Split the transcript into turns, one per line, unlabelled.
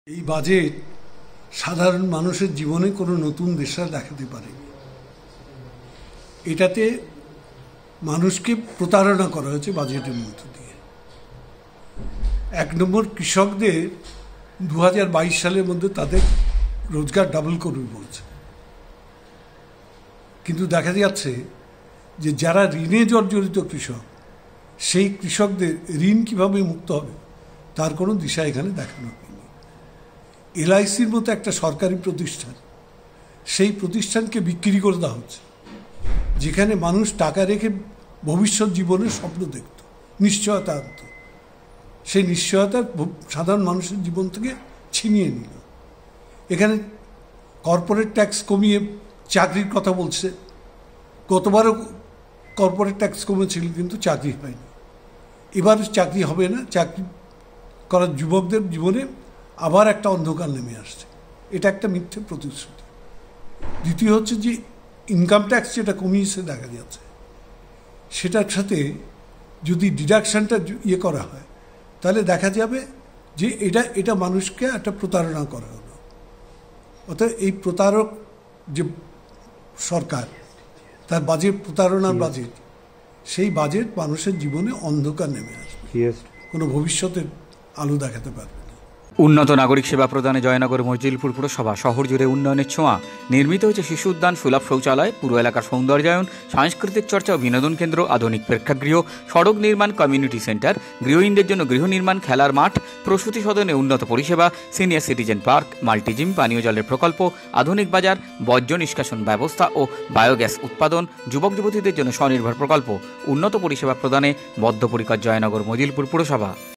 এই বাজেট সাধারণ মানুষের জীবনে কোনো নতুন দিশা দেখাতে পারেনি। এটাতে মানুষকে প্রতারণা করা হয়েছে বাজেটের মধ্য দিয়ে। এক নম্বর, কৃষকদের 2022 সালের মধ্যে তাদের রোজগার ডাবল করবে বলছে, কিন্তু দেখা যাচ্ছে যে যারা ঋণে জর্জরিত কৃষক, সেই কৃষকদের ঋণ কিভাবে মুক্ত হবে তার কোনো দিশা এখানে দেখানো হয়নি। LICর মতো একটা সরকারি প্রতিষ্ঠান, সেই প্রতিষ্ঠানকে বিক্রি করে দেওয়া হচ্ছে, যেখানে মানুষ টাকা রেখে ভবিষ্যৎ জীবনের স্বপ্ন দেখত, নিশ্চয়তা আনত। সেই নিশ্চয়তা সাধারণ মানুষের জীবন থেকে ছিনিয়ে নিল। এখানে কর্পোরেট ট্যাক্স কমিয়ে চাকরির কথা বলছে। গতবারও কর্পোরেট ট্যাক্স কমেছিল, কিন্তু চাকরি হয়নি। এবার চাকরি হবে না, চাকরি করার যুবকদের জীবনে আবার একটা অন্ধকার নেমে আসছে। এটা একটা মিথ্যে প্রতিশ্রুতি। দ্বিতীয় হচ্ছে যে ইনকাম ট্যাক্স যেটা কমিয়েছে দেখা যাচ্ছে, সেটার সাথে যদি ডিডাকশানটা করা হয়, তাহলে দেখা যাবে যে এটা মানুষকে একটা প্রতারণা করা হলো। অর্থাৎ এই প্রতারক যে সরকার, তার বাজেট প্রতারণার বাজেট, সেই বাজেট মানুষের জীবনে অন্ধকার নেমে আসবে, কোনো ভবিষ্যতের আলো দেখাতে পারবে না।
উন্নত নাগরিক সেবা প্রদানে জয়নগর মজিলপুর পুরসভা শহর জুড়ে উন্নয়নের ছোঁয়া। নির্মিত হয়েছে শিশু উদ্যান, সুলভ শৌচালয়, পুরো এলাকার সৌন্দর্যায়ন, সাংস্কৃতিক চর্চা ও বিনোদন কেন্দ্র, আধুনিক প্রেক্ষাগৃহ, সড়ক নির্মাণ, কমিউনিটি সেন্টার, গৃহহীনদের জন্য গৃহ নির্মাণ, খেলার মাঠ, প্রসূতি সদনে উন্নত পরিষেবা, সিনিয়র সিটিজেন পার্ক, মাল্টিজিম, পানীয় জলের প্রকল্প, আধুনিক বাজার, বর্জ্য নিষ্কাশন ব্যবস্থা ও বায়োগ্যাস উৎপাদন, যুবক যুবতীদের জন্য স্বনির্ভর প্রকল্প। উন্নত পরিষেবা প্রদানে বদ্ধপরিকর জয়নগর মজিলপুর পুরসভা।